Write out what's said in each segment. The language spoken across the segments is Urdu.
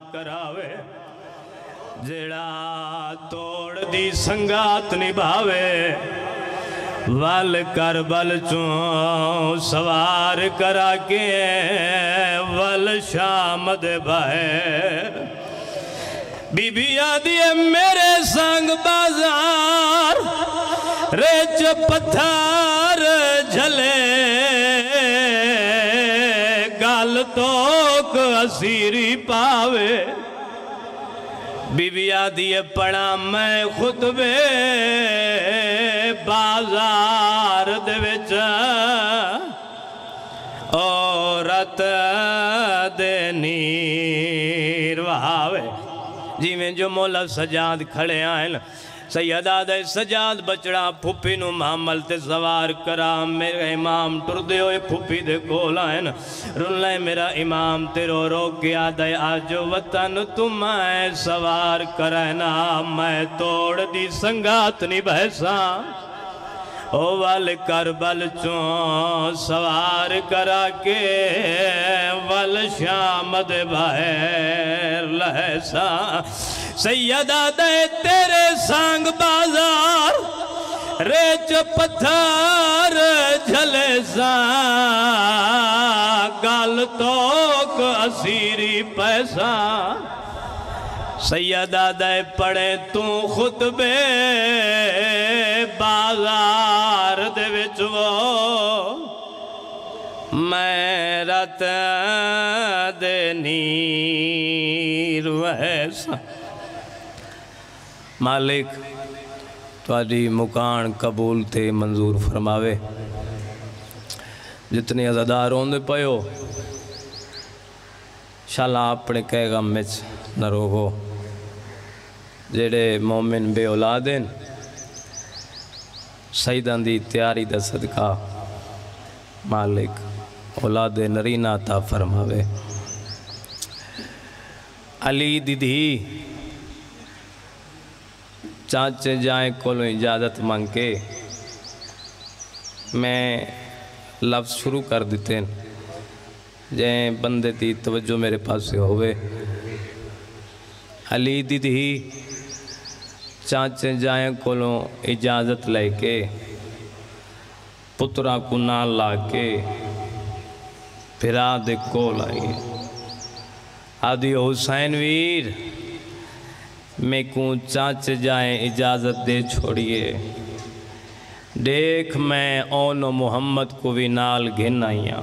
करावे जेड़ा तोड़ दी संगात निभावे वल कर बल चों सवार करा के वल शाम दे बाहर बीबी आदि मेरे संग बाजार रेच पत्थर झले गल तो असीरी पावे बीबी आदि पढ़ा मैं खुतबे बाजार दे विच औरत दे नीर वहावे जिमें जो मौला सजाद खड़े आए सैयदा दे सजाद बचड़ा फुफी नू मामल ते सवार करा मेरे इमाम टुरदे होए फुफी दे कोल आए रुला मेरा इमाम तेरो रो के आदे आज वतन तुम सवार करना मैं तोड़ दी संगात नहीं बहसा ओ वल कर बल चों सवार करा के वल शाम दे बाहर लहसा सैयदा दे तेरे संग बाजार रेच पत्थर झले सा गल तो असीरी पैसा सैयदा दे पड़े तू खुतबे बाजार दे विच वो मैं रत दे नीर वैसा मालिक तुहाडी मुकान कबूल थे मंजूर फरमावे जितने अज़ादार होंदे पयो शाला अपने कह गम विच न रोवो जेड़े मोमिन बे औलाद हैं सईदां दी तैयारी दा सदका मालिक औलाद नरीना ता फरमावे अली दीदी चाचे जाए कोलों इजाज़त मांग के मैं लफ्ज़ शुरू कर देते हैं जे बंदे दी तवज्जो मेरे पास होवे अली दीदी चाचे जाए कोलों इजाज़त लेके पुत्रा को नाल ला के फिरा दे कोल आई आदि हुसैन वीर मैं को चाच जाए इजाज़त दे छोड़िए देख मैं ओन मोहम्मद को भी नाल घिन आइया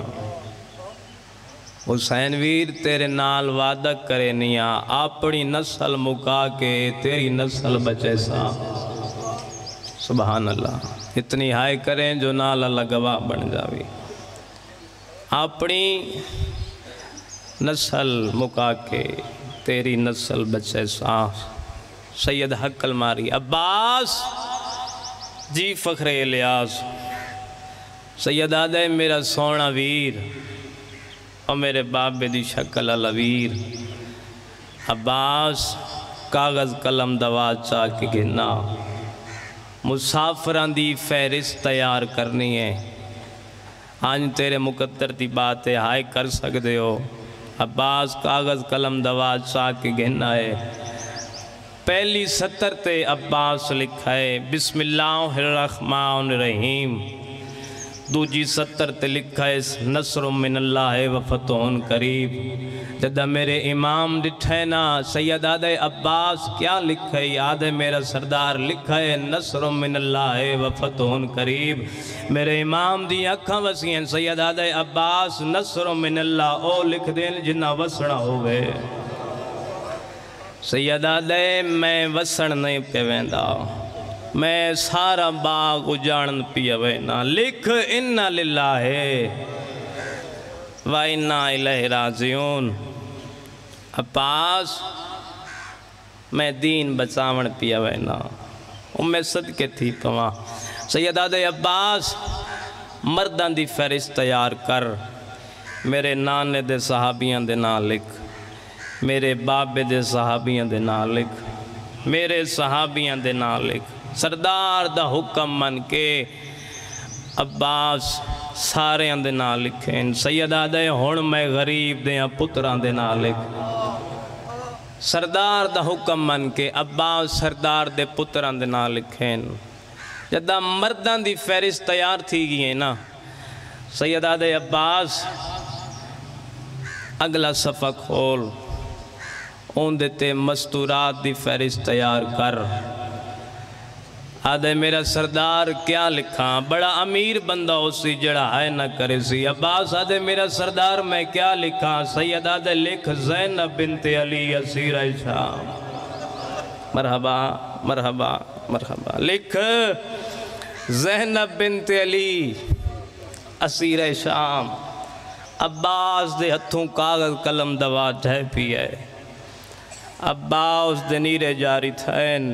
हुसैन वीर तेरे नाल वादा करे निया अपनी नस्ल मुका के तेरी नस्ल बचे सा सुभान अल्लाह इतनी हाय करें जो नाल अल्लाह गवाह बन जावे अपनी नस्ल मुका के तेरी नस्ल बचे सा सैयद हक्कल मारी अब्बास जी फ़ख्रे इलियास सैयद आदे मेरा सोना वीर और मेरे बाबे दी शक्ल अला वीर अब्बास कागज़ कलम दवा चा के गिना मुसाफरां दी फहरिस्त तैयार करनी है आज तेरे मुकद्दर दी बात है हाय कर सकते हो अब्बास कागज़ कलम दवा चा के गिना है पहली सतर ते अब्बास लिखा है बिस्मिल्लाहिर्रहमानिर्रहीम दूजी सतर ते लिखा है नस्रुम मिनल्लाह व फतहुन करीब जदा मेरे इमाम डिठे ना सैयद आदे अब्बास क्या लिखा है याद है मेरा सरदार लिखा है नस्रुम मिनल्लाह व फतहुन करीब मेरे इमाम दी अखां वसियां सैयद आदे अब्बास नस्रुम मिनल्लाह ओ लिख देन जिन्ना वसना होवे सैयदा दे मैं वसण नहीं पे वेंदा मैं सारा बाग उजाड़न पिया वेना लिख इन्ना लिल्लाहि व इन्ना इलैहि राजिऊन अब्बास मैं दीन बचावन पिया वेना उम्मे सदके थी पवा सैयदा दे अब्बास मर्दां दी फहरिस्त तैयार कर मेरे नाने दे सहाबियां दे नाम लिख मेरे बाबे दे सहाबियां दे नाम लिख मेरे सहाबियां दे नाम लिख सरदार दा हुक्म मन के अब्बास सारे दे नाम लिखे सैयदा दे हुण मैं गरीब दे पुत्रां दे नाम लिख سردار دا حکم من کے عباس سردار دے پتران دے نام لکھیں جدہ مردان دی فہرست تیار تھی گئی نا سیدہ دے عباس اگلا صفحہ کھول اون دیتے مستورات دی فہرست تیار کر آدھے میرا سردار کیا لکھا بڑا امیر بندہ اسی جڑا ہے نہ کرے سی عباس آدھے میرا سردار میں کیا لکھا سید آدھے لکھ زینب بنت علی اسیر شام مرحبا مرحبا مرحبا لکھ زینب بنت علی اسیر شام عباس دے ہتھوں کاغذ قلم دوا ڈھے پی ہے عباس دے نیرے جاری تھین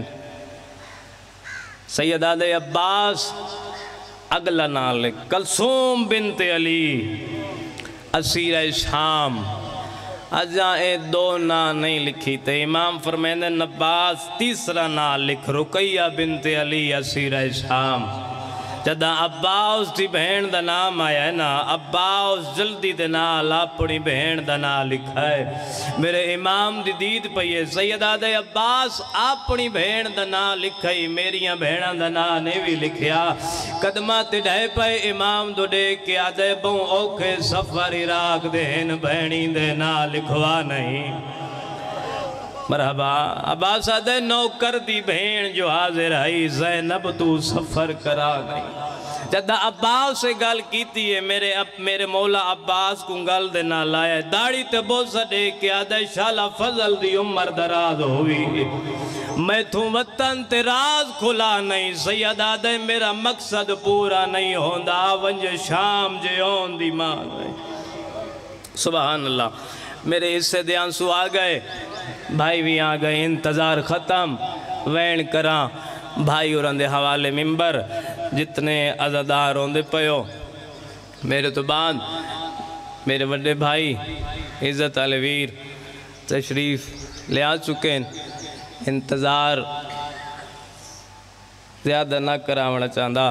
سیدہ دے عباس اگلا نال کلثوم بنت علی اسیر شام اجاں اے دو نا نہیں لکھی تے امام فرمیندن عباس تیسرا نال لکھ رقیہ بنت علی اسیر شام جدہ عباس دی بہن دا نام آیا ہے نا عباس جلدی دے نال اپنی بہن دا نام لکھا ہے میرے امام دی دید پئیے سیدہ دے عباس اپنی بہن دا نام لکھا ہی میریاں بہناں دا نام نے بھی لکھیا قدمات ڈھے پئے امام دو دے کے آدھے بوں اوکھے سفر عراق دہن بہنی دے نام لکھوا نہیں مرحبا عباس آدھے نوکر دی بہن جو حاضر آئی زینب تو سفر کرا گئی جدہ عباس سے گل کیتی ہے میرے مولا عباس کو گل دینا لائے داڑی تے بوسا دے کے آدھے شالا فضل دی عمر دراز ہوئی میں تھوں وطن تے راز کھلا نہیں سید آدھے میرا مقصد پورا نہیں ہوندہ ونج شام جے ہون دی ماں گئے سبحان اللہ میرے حصے دے آنسو آ گئے بھائی بھی آ گئے انتظار ختم وین کراں بھائی اور اندے حوالے ممبر جتنے عزادار ہوندے پیو میرے تو بعد میرے بڑے بھائی عزت علویر تشریف لے آ چکے انتظار زیادہ نہ کراونا چاہندہ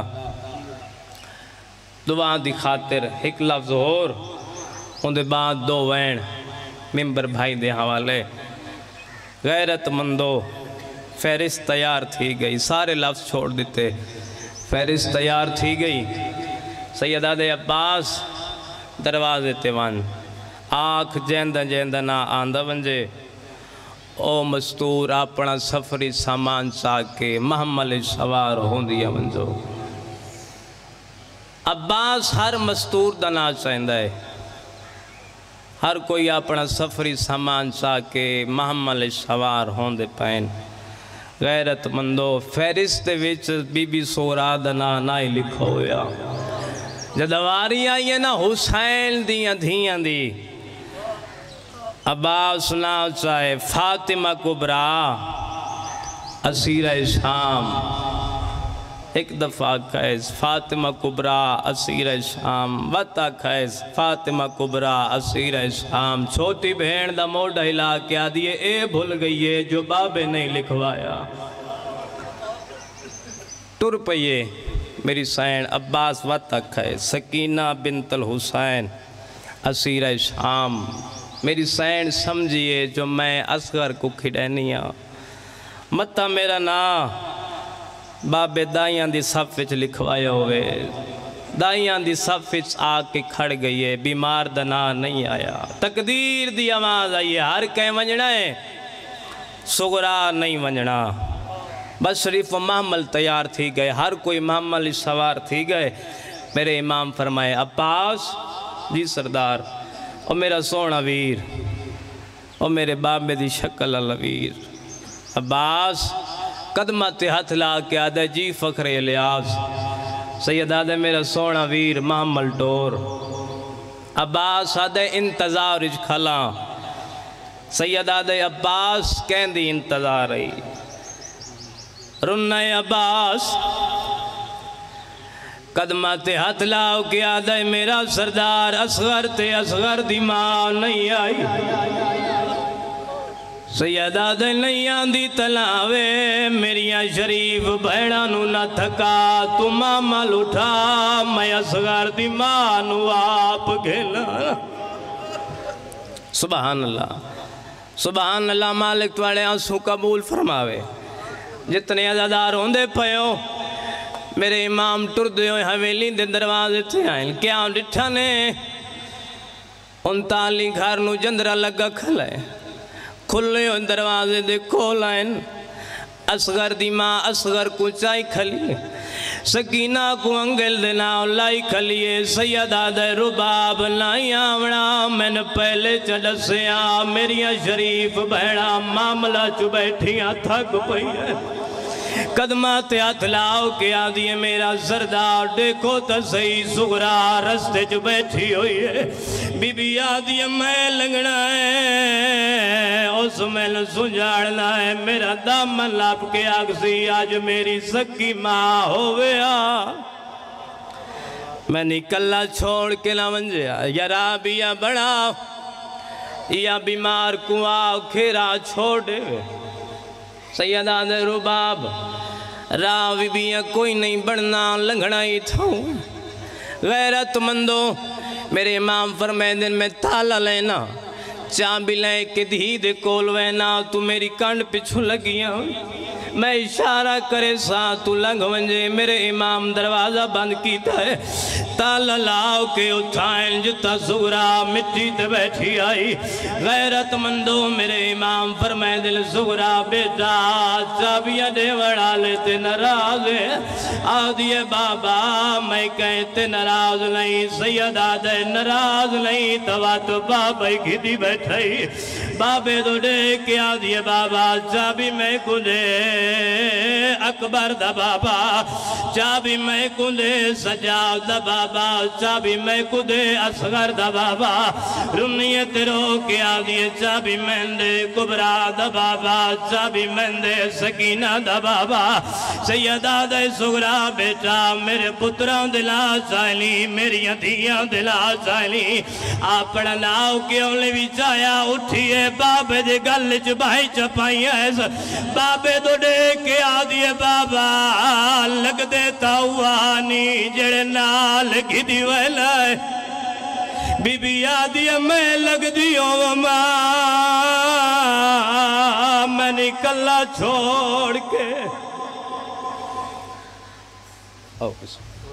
دعا دی خاطر ایک لفظ اور اندے بعد دو وین ممبر بھائی دے حوالے غیرت مندو فہرست تیار تھی گئی سارے لفظ چھوڑ دیتے فہرست تیار تھی گئی سیدہ دے عباس دروازے تیوان آنکھ جیندہ جیندہ نا آندہ ونجے او مستور اپنا سفری سامان چاکے محمل سوار ہوندیا ونجو عباس ہر مستور دنا چاہندہ ہے ہر کوئی اپنا سفری سامان چاکے محمل سوار ہوندے پائن غیرت مندو فہرست وچ بی بی سورا دنا نائی لکھو ہویا جدواری آئیے نا حسین دیاں دھیاں دی عباس ناو چاہے فاطمہ کبرا اسیر شام ایک دفعہ کہیس فاطمہ کبرا اسیر شام وطا کہیس فاطمہ کبرا اسیر شام چھوٹی بہن دا موڑا ہلا کیا دیئے اے بھول گئیے جو بابے نہیں لکھوایا ٹر پئیے میری سین عباس وطا کہیس سکینہ بنت الحسین اسیر شام میری سین سمجھئے جو میں اصغر کو کھڑینیا متا میرا نا بابے دائیاں دی صف وچ لکھوایا ہوئے دائیاں دی صف وچ آ کے کھڑ گئی ہے بیمار دنا نہیں آیا تقدیر دی آواز آئی ہے ہر کہیں ونجنا ہے سغرا نہیں ونجنا بس شریف و محمل تیار تھی گئے ہر کوئی محمل سوار تھی گئے میرے امام فرمائے عباس جی سردار اور میرا سونا ویر اور میرے بابے دی شکل الویر عباس قدمت ہتھ لا کے آدھے جی فخر الیاس سید آدھے میرا سونا ویر محمل ٹور عباس آدھے انتظار اج کھلا سید آدھے عباس کہندی انتظار رہی رنہ عباس قدمت ہتھ لاؤ کے آدھے میرا سردار اصغر تے اصغر دی ماں نہیں آئی سیدہ دے نہیں آندی تلاوے میریاں شریف بہنانو نہ تھکا تو مامل اٹھا میں اصغر دی مانو آپ گھلا سبحان اللہ سبحان اللہ مالک توڑے آنسو قبول فرماوے جتنے عزادار ہوندے پہو میرے امام ٹردے ہوئے حویلی دے دروازے تھے آئیں کیا ڈٹھا نے ان تالی گھر نو جندرہ لگا کھلے کھلے ہوئے دروازے دے کھول آئیں اصغر دی ماں اصغر کو چائی کھلی سکینہ کو انگل دینا لائی کھلیے سیدہ دے رباب لائی آوڑا میں نے پہلے چڑسیا میریاں شریف بہڑا معاملہ چو بیٹھیاں تھک پئی ہے قدمات ہاتھ لاؤ کہ آدھی میرا زردار دیکھو تا صحیح سغرا رستے جو بیٹھی ہوئی ہے بی بی آدھی میں لگنا ہے اس میں سنجھاڑنا ہے میرا دامن لاپ کے آگسی آج میری سکی ماں ہویا میں نکلہ چھوڑ کے نہ منجیا یا رابیہ بڑا یا بیمار کو آؤ کھیرا چھوڑے سیدہ دے رباب راوی بھی کوئی نہیں بڑھنا لنگھنا ہی تھا غیرت مندو میرے امام فرمائے دن میں تالا لینا چابی لے کے دھی دے کول وینا تو میری کانڈ پچھو لگیاں میں اشارہ کرے ساتھ تو لنگ ونجے میرے امام دروازہ بند کیتا ہے تالا لاؤ کے اٹھائیں جتا زغرا مٹی تے بیٹھی آئی غیرت مندو میرے امام فرمائے دل زغرا بیٹا چابیاں دے وڑا لیتے نراز آدھیے بابا میں کہتے نراز نہیں سیدہ دے نراز نہیں توا تو بابا ہی دی بیٹھائی بابے دو دے کے آدھیے بابا چابی میں کو دے اکبر دا بابا چابی میں کو دے سجاد دا بابا چابی میں کو دے اصغر دا بابا رنیت رو کے آدھیے چابی میں دے کبرا دا بابا چابی میں دے سکینہ دا بابا سیدہ دے سغرا بیٹا میرے پتران دلا چاہلی میری دھیاں دلا چاہلی آپ پڑھناؤ کیوں لے بھی چایا اٹھئے بابے دے گل چبائی چپائی ایسا بابے دو دے کے آدھیے بابا لگ دیتا ہوانی جڑے نال کی دیوائے بی بی آدھیے میں لگ دیوں ماں میں نکلہ چھوڑ کے